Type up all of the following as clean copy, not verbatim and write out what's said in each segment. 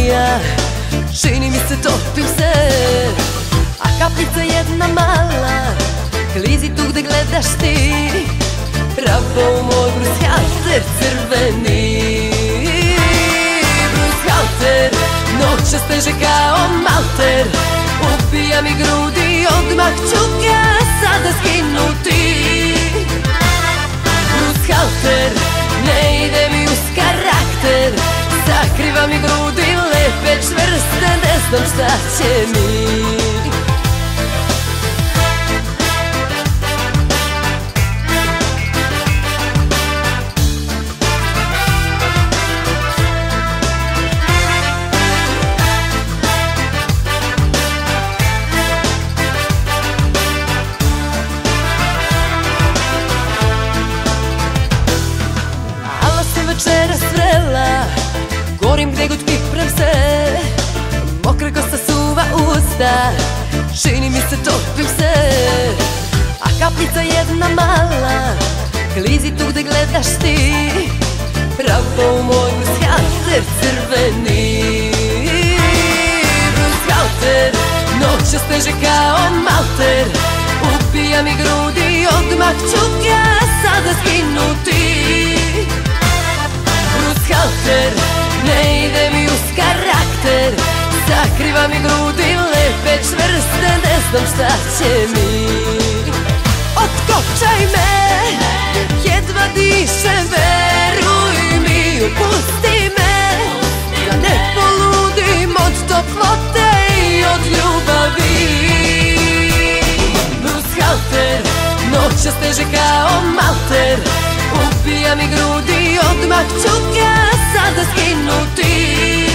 ja, čini mi se topim se. A kaplica jedna mala klizi tu gde gledaš ti, pravo u moj brushalter crveni. Brushalter noća steže kao malter, ubija mi grudi, odmah ću ga sada skinuti. Brushalter ne ide mi uz karakter, sakriva mi grudi lepe čvrste, ne znam šta će mi. Večeras vrela, gorim gde god piprem se, mokra kosa, suva usta, čini mi se topim se. A kaplica jedna mala klizi tu gde gledaš ti, pravo u moj brushalter crveni. Brushalter noća steže kao malter, ubija mi grudi, odmah ću ga sada skinuti. Brushalter ne ide mi uz karakter, sakriva mi grudi lepe čvrste, ne znam šta će mi. Otkopčaj me, jedva dišem, veruj mi, upusti me, da ne poludim od toplote i od ljubavi. Brushalter noća steže kao malter, ubija mi grudi, odmah ću ga sada skinuti.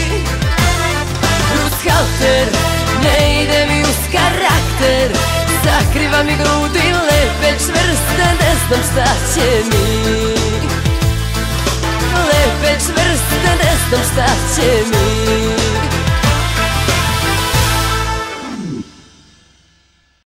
Brushalter ne ide mi uz karakter, sakriva mi grudi lepe čvrste, ne znam šta će mi. Lepe čvrste, ne znam šta će mi.